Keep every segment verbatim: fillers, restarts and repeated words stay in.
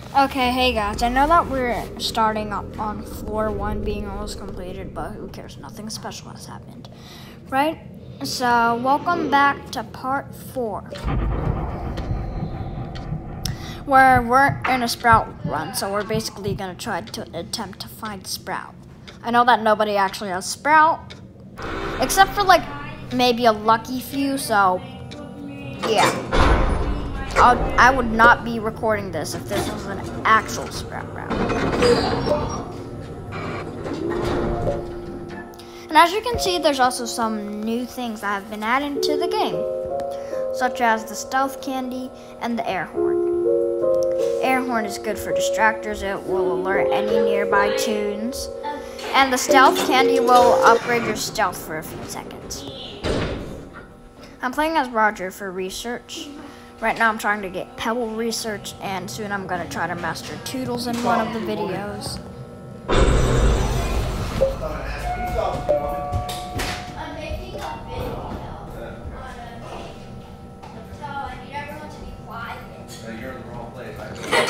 Okay, hey guys, I know that we're starting up on floor one being almost completed, but who cares? Nothing special has happened, right? So, welcome back to part four, where we're in a Sprout run, so we're basically gonna try to attempt to find Sprout. I know that nobody actually has Sprout, except for like maybe a lucky few, so yeah. I'll, I would not be recording this if this was an actual Sprout round. And as you can see, there's also some new things that have been added to the game, such as the stealth candy and the air horn. Air horn is good for distractors. It will alert any nearby tunes. And the stealth candy will upgrade your stealth for a few seconds. I'm playing as Roger for research. Right now I'm trying to get Pebble research, and soon I'm going to try to master Toodles in one of the videos. I'm making a video. So I need everyone to be quiet. You're in the wrong place.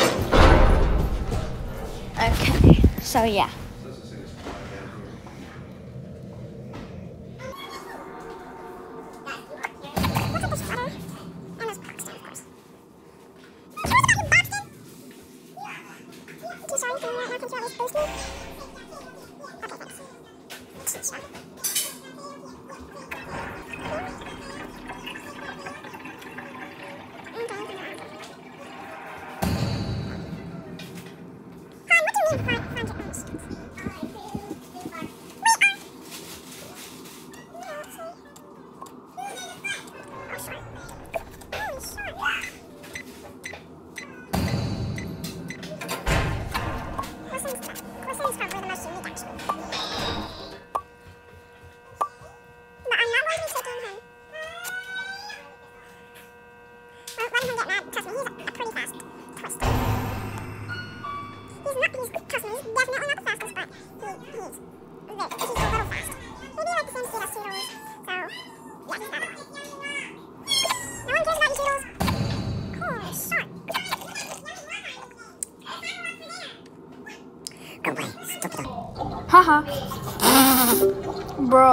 Okay, so yeah. Haha. Bro.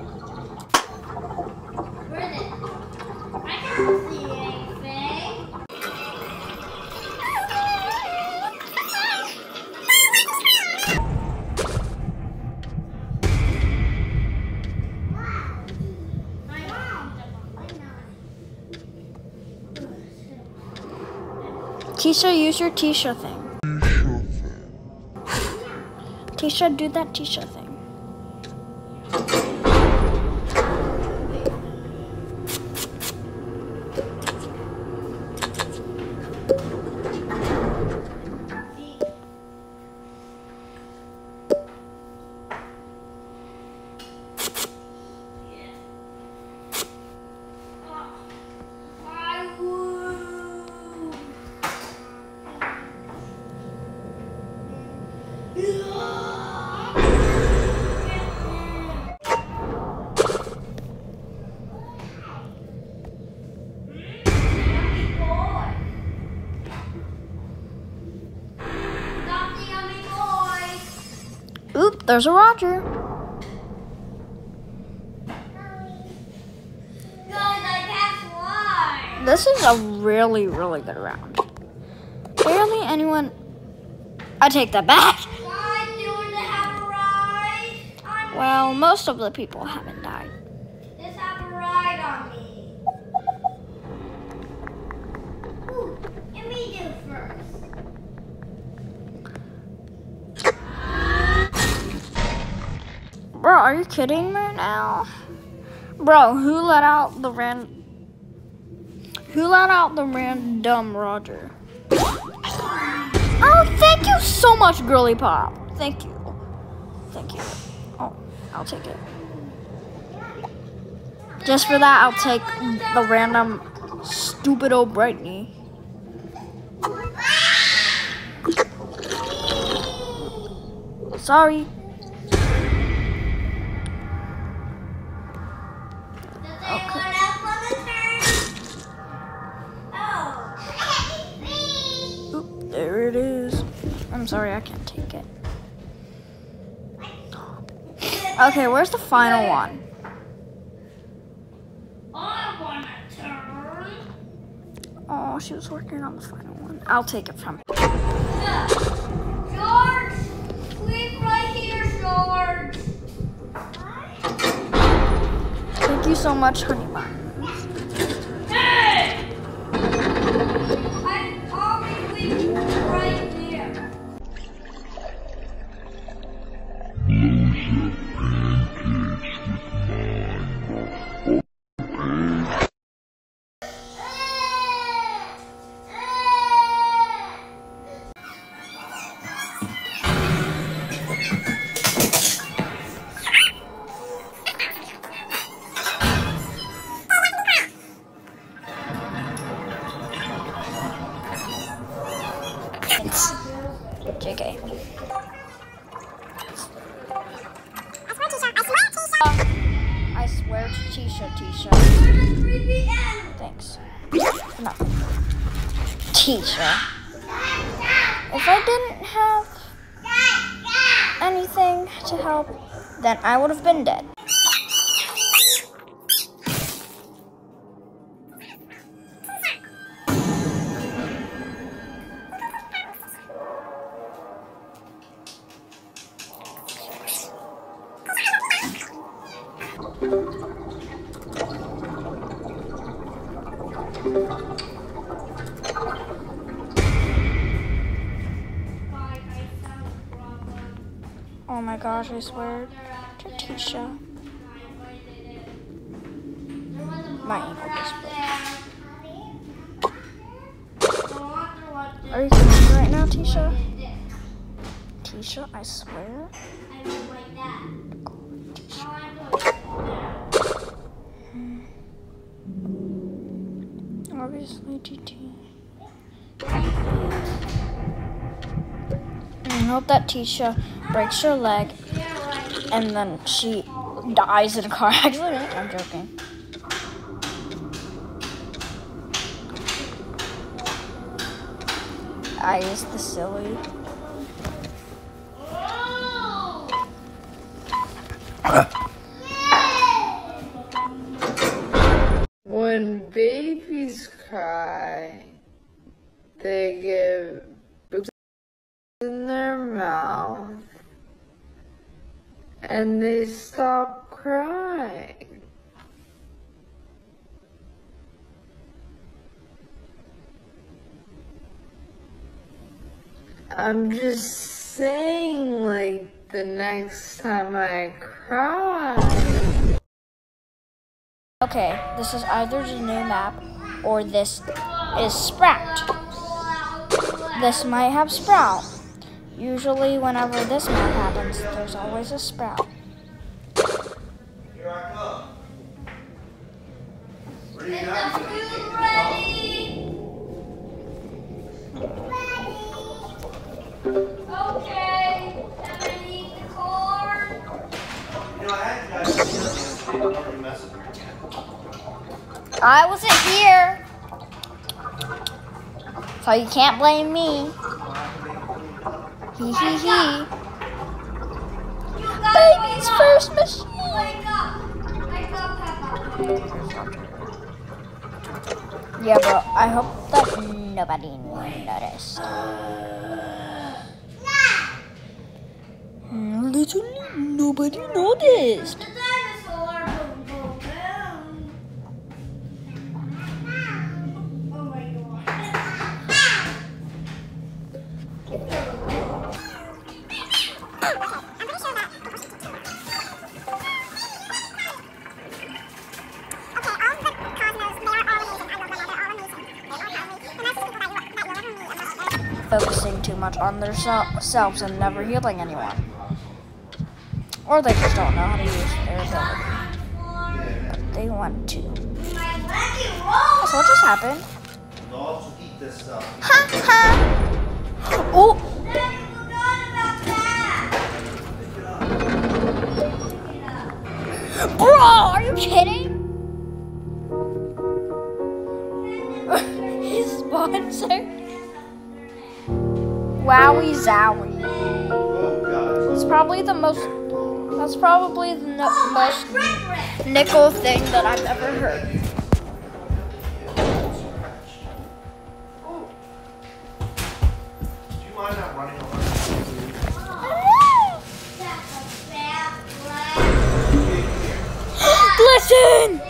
Where is it? I can't see anything. Tisha, use your Tisha thing. Tisha, do that Tisha thing. Oop, there's a Roger. This is a really, really good round. Barely anyone... I take that back. Well, most of the people haven't died. Just have a ride on me. Ooh, let me do first. Bro, are you kidding me now? Bro, who let out the ran... Who let out the random Roger? Oh, thank you so much, Girly Pop. Thank you. Thank you. Oh, I'll take it. Just for that, I'll take the random stupid old Brightney. Sorry. There it is. sorry, I can't take it. Okay, where's the final one? I want to turn. Oh, she was working on the final one. I'll take it from her. George, sleep right here, George. Thank you so much, honey bun. Hey! I always sleep right there. It's J K. I swear to Tisha, Tisha. Thanks. No. Tisha. If I didn't have anything to help, then I would have been dead. Oh my gosh, I swear to Tisha. My ankle just broke. Are you kidding me right now, Tisha? Tisha, I swear. Obviously, T T. I hope that Tisha breaks her leg and then she dies in a car accident. I'm joking. I is the silly. When babies cry, they get boobs in their mouth and they stop crying. I'm just saying, like, the next time I cry. Okay, this is either the new map or this is Sprout. This might have Sprout. Usually whenever this map happens, there's always a Sprout. Here I come. Where are you Is the at? food ready? Okay. And I need the corn. You know, I had you guys see this yesterday, but nobody messaged me again. I wasn't here, so you can't blame me. Hee hee hee. You got Baby's Peppa. first machine. Wake up. Wake up, Peppa. Yeah, but I hope that nobody noticed. Literally nobody noticed. The dinosaur. Boom, boom, boom. Oh my Focusing too much on themselves and never healing anyone. Or they just don't know how to use their ability. But they want to. So what just happened? Dogs will eat this stuff. Ha ha! Oh! Bro, are you kidding? His sponsor? Wowie zowie. Oh, God. It's probably the most. That's probably the no, most nickel thing that I've ever heard. Do you mind not running over? Listen.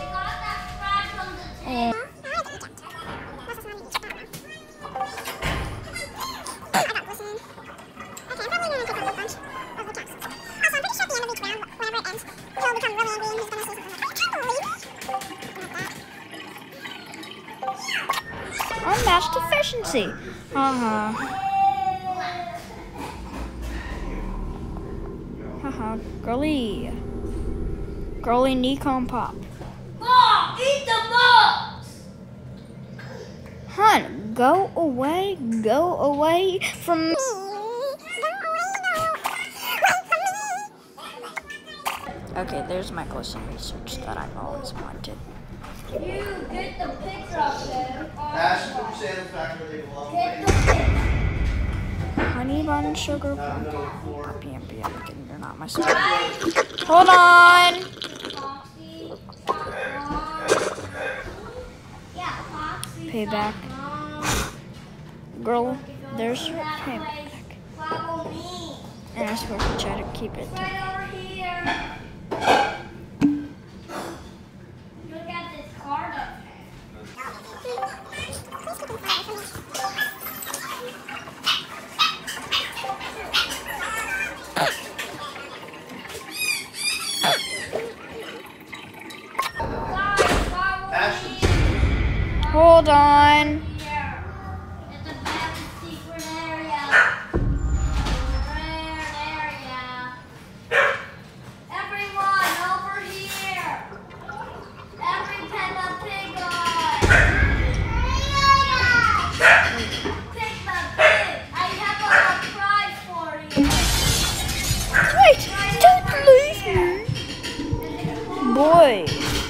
Unmatched efficiency. Uh-huh. Haha. Girly. Girly Nikon Pop. Mom, eat the bugs! Hun, go away. Go away from me. Okay, there's my close-up research that I've always wanted. You get the picture of them. Ash, put your sandals back where they belong. Get the picture. Honey bun sugar Not in the plum. middle of the floor. P M P M, you're not my star. Hold on. Foxy. Yeah, Foxy. Payback. Girl, there's your payback. Follow me. And I swear to try to keep it. Right over here. Look at this card up Ash, Hold on. here. It's a very secret area. Rare area. Everyone over here. Every Peppa Pig guy. Peppa Pig, I have a prize for you. Wait, don't leave me. Boy,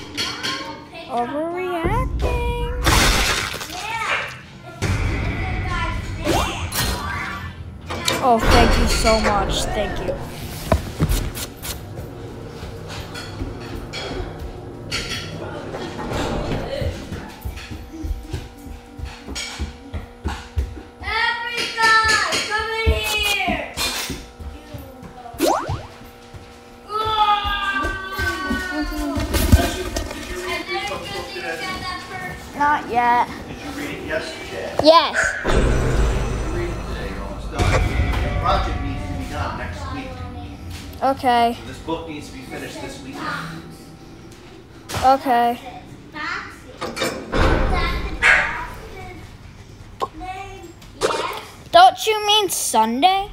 overreacting. Yeah. It's, it's a guy's thing. Oh, thank you so much. Thank you. Every guy, come in here. Not yet. did you read it yesterday? Yes. You read it today, you're almost done. The project needs to be done next week. Okay. This book needs to be finished this weekend. Okay. Don't you mean Sunday?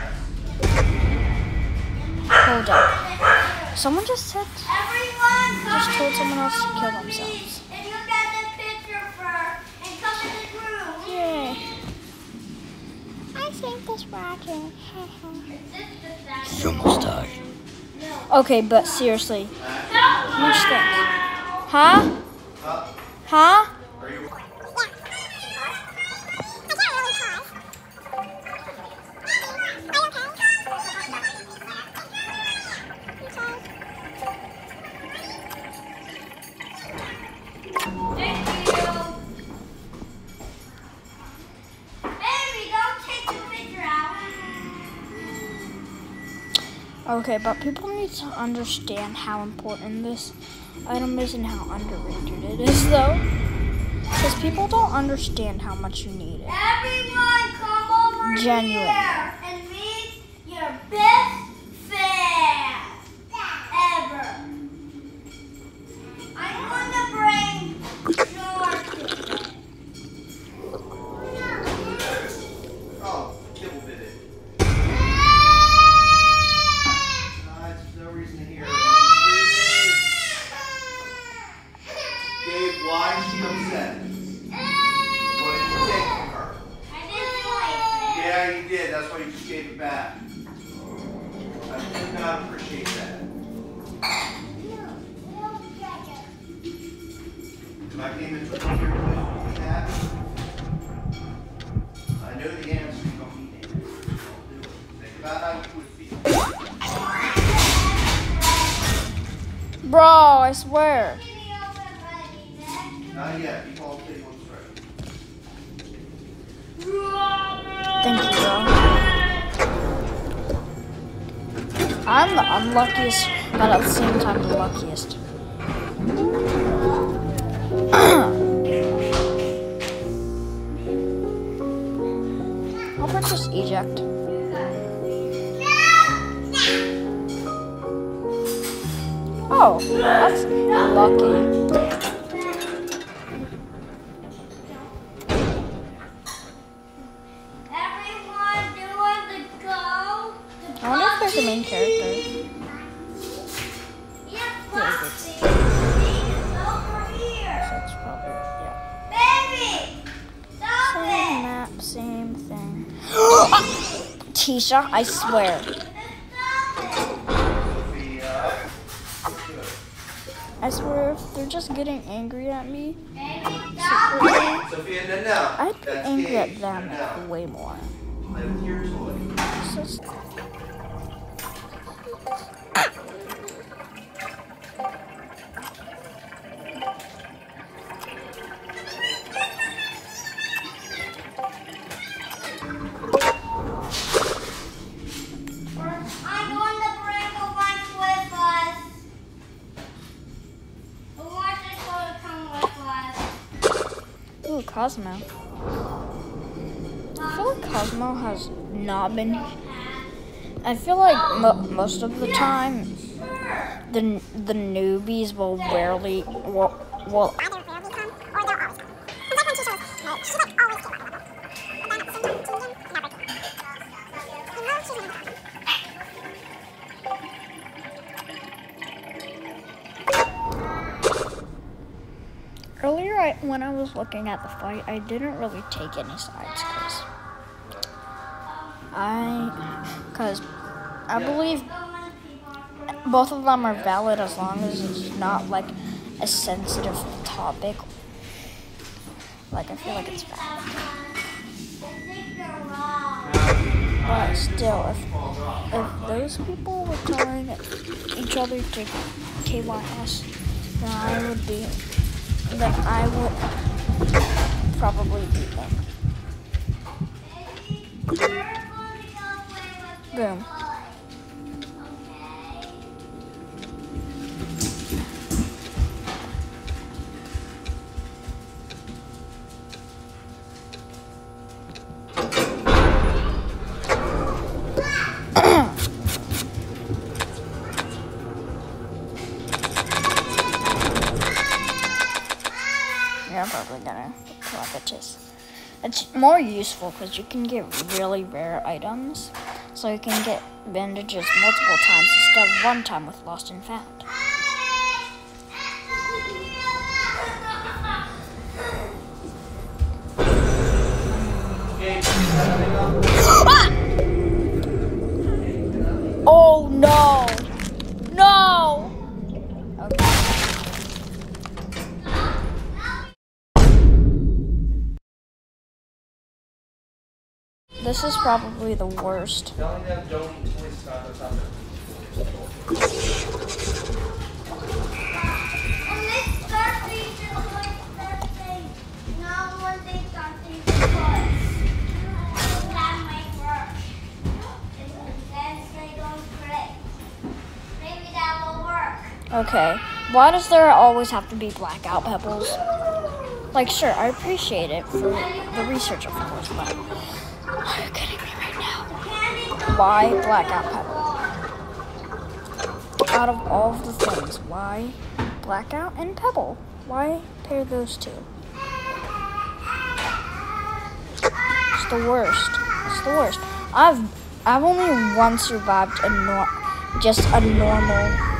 Hold up. Someone just said. Everyone, come Just told in someone else to this kill room with me, themselves. and look at the picture first, and come in this room. Yay. I think this rocket. Is this the sound? It's almost time. Okay, but seriously, No. which thing? Huh? Huh? Huh? Are you? Thank you. Baby, don't take the picture out. Okay, but people need to understand how important this item is and how underrated it is, though. Because people don't understand how much you need it. Everyone, come over Genuine. here and meet your best fan ever. I'm going to bring George. Oh, kibble bit it. Guys, there's no reason to hear it. Gabe, why is she upset? What did you take from her? I didn't do anything. Yeah, you did. That's why you just gave it back. I did not appreciate that. If I came into a computer with you happy, I know the answer. You don't need it. about how you would feel. Bro, I swear. Not yet. You all take one straight. Thank you, bro. I'm the unluckiest, but at the same time the luckiest. I'll purchase eject. Oh, that's lucky. Everyone doing the go. I wonder if there's a main character. Yeah, Yeah, Foxy. It's over here. That's probably, yeah. Baby, stop Same it. map, same thing. Tisha, I swear. Stop it. Sophia. Good. I swear if they're just getting angry at me, Baby, stop it. Sophia, no, no. I'd be That's angry Gabe. at them No, no. way more. Play with your toy. It's just- I'm going to bring a bunch with us. The ones that's going to come with us. Ooh, Cosmo. I feel like Cosmo has not been. I feel like mo most of the time, the the newbies will rarely will will. Earlier, I, when I was looking at the fight, I didn't really take any sides because I, because I believe both of them are valid as long as it's not like a sensitive topic. Like I feel like it's valid, I think you're wrong. but still, if if those people were telling each other to K Y S, then I would be. Then I would probably beat them. You're going to go play with your Boom. toys. Yeah, I'm probably gonna collect a chest. It's more useful because you can get really rare items. So you can get bandages multiple times instead of one time with Lost and Found. Gabe, you got anything up? Oh no! No! Okay. This is probably the worst. Telling them don't eat toys about what's out there. And this Thursday is like Thursday. Now when they start these toys. That might work. And then they don't break. Maybe that will work. Okay. Why does there always have to be blackout pebbles? Like, sure, I appreciate it for the research, of course, but are you kidding me right now? Why blackout pebble? Out of all of the things, why blackout and pebble? Why pair those two? It's the worst. It's the worst. I've I've only once survived a nor just a normal